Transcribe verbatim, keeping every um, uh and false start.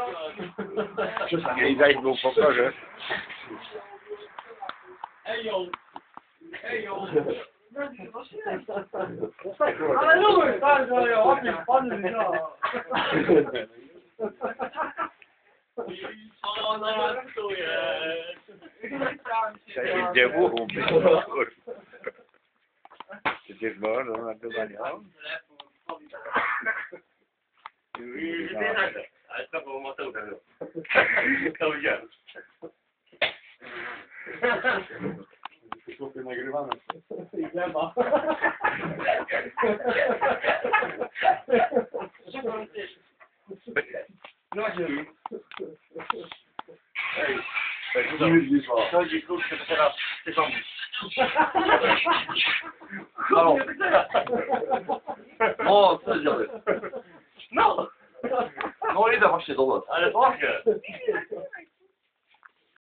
I zaś był w pokorze. Ale lubię, tak, że ja ładnie wpadnę, no. Ona rastuje. Trzeba gdzie buchu być. Przecież można na to nie. Ale to było motyłka. To widziałem. Chłopie nagrywane. I gleba. Ej, chodzi kurczę, to teraz ty komuś. Halo. O, co działy? No, No idę właśnie do was. ale właśnie.